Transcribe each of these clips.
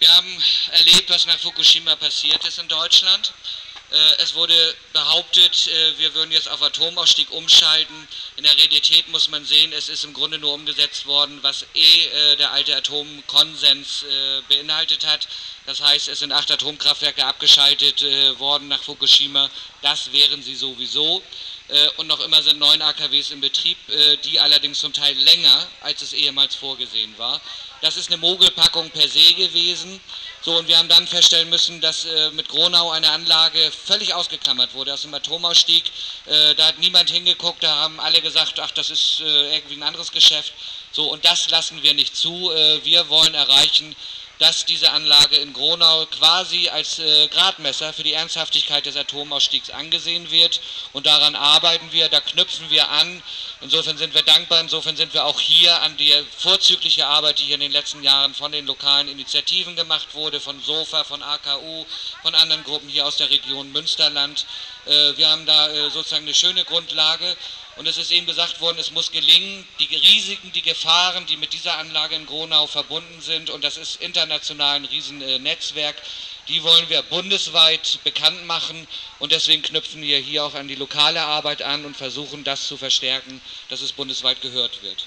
Wir haben erlebt, was nach Fukushima passiert ist in Deutschland. Es wurde behauptet, wir würden jetzt auf Atomausstieg umschalten. In der Realität muss man sehen, es ist im Grunde nur umgesetzt worden, was der alte Atomkonsens beinhaltet hat. Das heißt, es sind 8 Atomkraftwerke abgeschaltet worden nach Fukushima. Das wären sie sowieso. Und noch immer sind 9 AKWs in Betrieb, die allerdings zum Teil länger, als es ehemals vorgesehen war. Das ist eine Mogelpackung per se gewesen. So, und wir haben dann feststellen müssen, dass mit Gronau eine Anlage völlig ausgeklammert wurde aus dem Atomausstieg. Da hat niemand hingeguckt, da haben alle gesagt, ach, das ist irgendwie ein anderes Geschäft. So, und das lassen wir nicht zu. Wir wollen erreichen, dass diese Anlage in Gronau quasi als Gradmesser für die Ernsthaftigkeit des Atomausstiegs angesehen wird. Und daran arbeiten wir, da knüpfen wir an. Insofern sind wir dankbar, insofern sind wir auch hier an die vorzügliche Arbeit, die hier in den letzten Jahren von den lokalen Initiativen gemacht wurde, von SOFA, von AKU, von anderen Gruppen hier aus der Region Münsterland. Wir haben da sozusagen eine schöne Grundlage. Und es ist eben gesagt worden, es muss gelingen, die Risiken, die Gefahren, die mit dieser Anlage in Gronau verbunden sind, und das ist international ein Riesennetzwerk, die wollen wir bundesweit bekannt machen, und deswegen knüpfen wir hier auch an die lokale Arbeit an und versuchen das zu verstärken, dass es bundesweit gehört wird.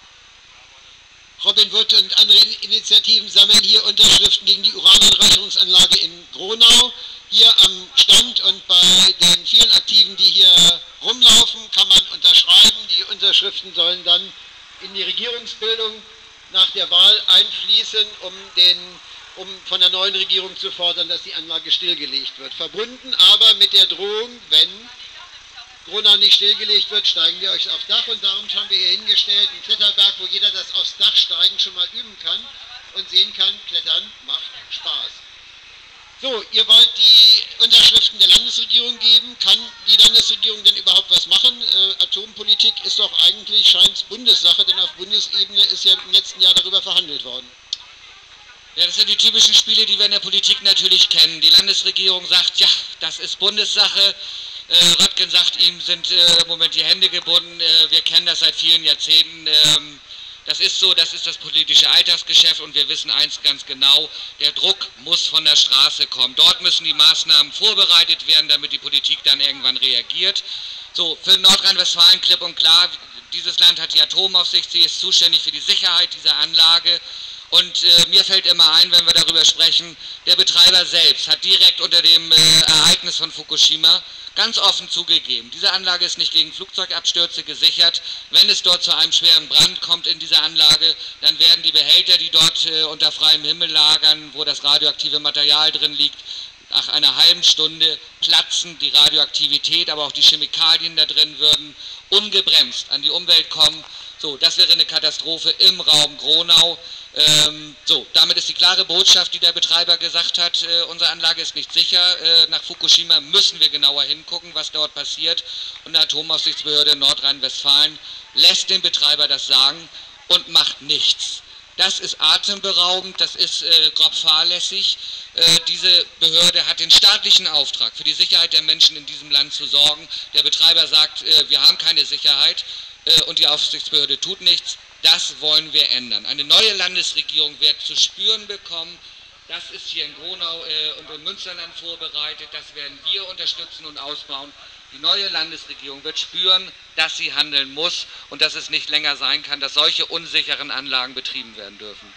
Robin Wood und andere Initiativen sammeln hier Unterschriften gegen die Urananreicherungsanlage in Gronau. Hier am Stand und bei den vielen Aktiven, die hier rumlaufen, kann man unterschreiben. Die Unterschriften sollen dann in die Regierungsbildung nach der Wahl einfließen, um von der neuen Regierung zu fordern, dass die Anlage stillgelegt wird. Verbunden aber mit der Drohung, wenn Gronau nicht stillgelegt wird, steigen wir euch aufs Dach, und darum haben wir hier hingestellt einen Kletterberg, wo jeder das aufs Dach steigen schon mal üben kann und sehen kann, Klettern macht Spaß. So, ihr wollt die Unterschriften der Landesregierung geben. Kann die Landesregierung denn überhaupt was machen? Atompolitik ist doch eigentlich, scheint es Bundessache, denn auf Bundesebene ist ja im letzten Jahr darüber verhandelt worden. Ja, das sind die typischen Spiele, die wir in der Politik natürlich kennen. Die Landesregierung sagt, ja, das ist Bundessache. Röttgen sagt, ihm sind im Moment die Hände gebunden. Wir kennen das seit vielen Jahrzehnten. Das ist so, das ist das politische Alltagsgeschäft, und wir wissen eins ganz genau, der Druck muss von der Straße kommen. Dort müssen die Maßnahmen vorbereitet werden, damit die Politik dann irgendwann reagiert. So, für Nordrhein-Westfalen klipp und klar, dieses Land hat die Atomaufsicht, sie ist zuständig für die Sicherheit dieser Anlage. Und mir fällt immer ein, wenn wir darüber sprechen, der Betreiber selbst hat direkt unter dem Ereignis von Fukushima ganz offen zugegeben, diese Anlage ist nicht gegen Flugzeugabstürze gesichert. Wenn es dort zu einem schweren Brand kommt in dieser Anlage, dann werden die Behälter, die dort unter freiem Himmel lagern, wo das radioaktive Material drin liegt, nach einer halben Stunde platzen. Die Radioaktivität, aber auch die Chemikalien da drin würden ungebremst an die Umwelt kommen. So, das wäre eine Katastrophe im Raum Gronau. So, damit ist die klare Botschaft, die der Betreiber gesagt hat, unsere Anlage ist nicht sicher. Nach Fukushima müssen wir genauer hingucken, was dort passiert. Und die Atomaufsichtsbehörde in Nordrhein-Westfalen lässt den Betreiber das sagen und macht nichts. Das ist atemberaubend, das ist grob fahrlässig. Diese Behörde hat den staatlichen Auftrag, für die Sicherheit der Menschen in diesem Land zu sorgen. Der Betreiber sagt, wir haben keine Sicherheit, und die Aufsichtsbehörde tut nichts. Das wollen wir ändern. Eine neue Landesregierung wird zu spüren bekommen. Das ist hier in Gronau und im Münsterland vorbereitet. Das werden wir unterstützen und ausbauen. Die neue Landesregierung wird spüren, dass sie handeln muss und dass es nicht länger sein kann, dass solche unsicheren Anlagen betrieben werden dürfen.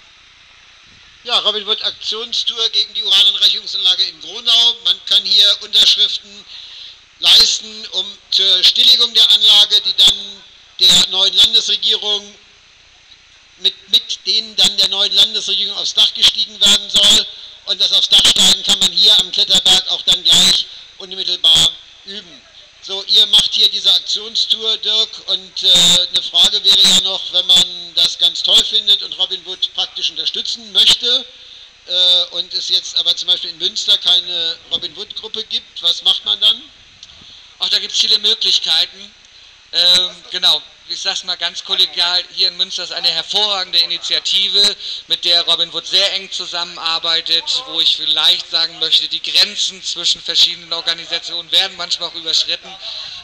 Ja, Robin Wood, Aktionstour gegen die Urananreicherungsanlage in Gronau. Man kann hier Unterschriften leisten, zur Stilllegung der Anlage, die dann der neuen Landesregierung, mit denen dann der neuen Landesregierung aufs Dach gestiegen werden soll. Und das aufs Dach steigen kann man hier am Kletterberg auch dann gleich unmittelbar üben. So, ihr macht hier diese Aktionstour, Dirk, und eine Frage wäre ja noch, wenn man das ganz toll findet und Robin Wood praktisch unterstützen möchte, und es jetzt aber zum Beispiel in Münster keine Robin Wood Gruppe gibt, was macht man dann? Ach, da gibt es viele Möglichkeiten. Genau, ich sage es mal ganz kollegial, hier in Münster ist eine hervorragende Initiative, mit der Robin Wood sehr eng zusammenarbeitet, wo ich vielleicht sagen möchte, die Grenzen zwischen verschiedenen Organisationen werden manchmal auch überschritten.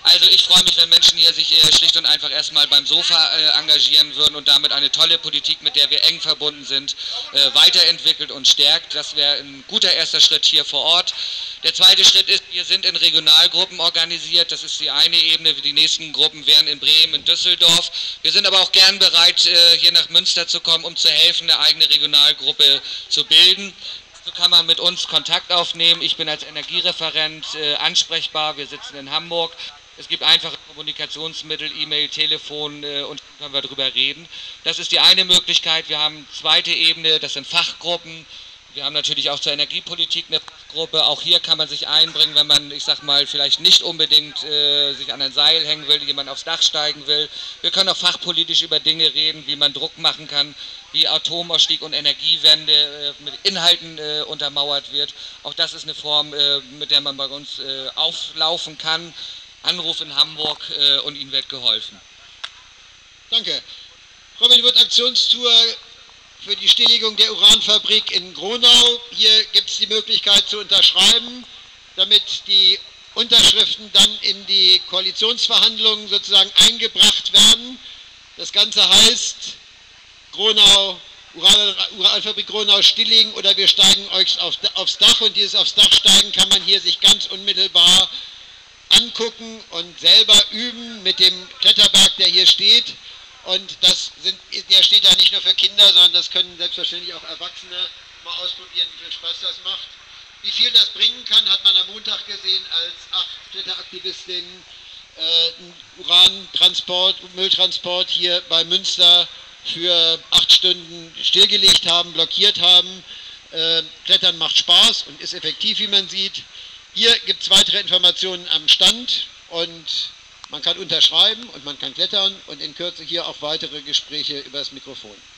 Also ich freue mich, wenn Menschen hier sich schlicht und einfach erstmal beim Sofa engagieren würden und damit eine tolle Politik, mit der wir eng verbunden sind, weiterentwickelt und stärkt. Das wäre ein guter erster Schritt hier vor Ort. Der zweite Schritt ist, wir sind in Regionalgruppen organisiert. Das ist die eine Ebene. Die nächsten Gruppen wären in Bremen, in Düsseldorf. Wir sind aber auch gern bereit, hier nach Münster zu kommen, um zu helfen, eine eigene Regionalgruppe zu bilden. So kann man mit uns Kontakt aufnehmen. Ich bin als Energiereferent ansprechbar. Wir sitzen in Hamburg. Es gibt einfache Kommunikationsmittel, E-Mail, Telefon und können wir darüber reden. Das ist die eine Möglichkeit. Wir haben eine zweite Ebene, das sind Fachgruppen. Wir haben natürlich auch zur Energiepolitik eine Fachgruppe. Auch hier kann man sich einbringen, wenn man, ich sag mal, vielleicht nicht unbedingt sich an ein Seil hängen will, jemand aufs Dach steigen will. Wir können auch fachpolitisch über Dinge reden, wie man Druck machen kann, wie Atomausstieg und Energiewende mit Inhalten untermauert wird. Auch das ist eine Form, mit der man bei uns auflaufen kann. Anruf in Hamburg und Ihnen wird geholfen. Danke. Robin Wood Aktionstour für die Stilllegung der Uranfabrik in Gronau. Hier gibt es die Möglichkeit zu unterschreiben, damit die Unterschriften dann in die Koalitionsverhandlungen sozusagen eingebracht werden. Das Ganze heißt Gronau, Uranfabrik Gronau stilllegen oder wir steigen euch aufs Dach, und dieses aufs Dach steigen kann man hier sich ganz unmittelbar angucken und selber üben mit dem Kletterberg, der hier steht. Und der steht da nicht nur für Kinder, sondern das können selbstverständlich auch Erwachsene mal ausprobieren, wie viel Spaß das macht. Wie viel das bringen kann, hat man am Montag gesehen, als 8 Kletteraktivistinnen Urantransport, Mülltransport hier bei Münster für 8 Stunden stillgelegt haben, blockiert haben. Klettern macht Spaß und ist effektiv, wie man sieht. Hier gibt es weitere Informationen am Stand und man kann unterschreiben und man kann klettern und in Kürze hier auch weitere Gespräche über das Mikrofon.